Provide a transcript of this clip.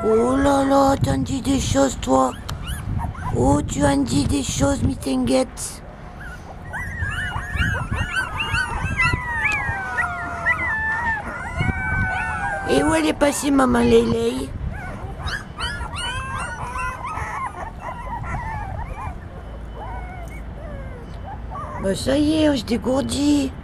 Oh là là, t'en dis des choses, toi. Oh, tu en dis des choses, Mitinguette. Et où elle est passée, maman Lélé? Bah ça y est, je dégourdis.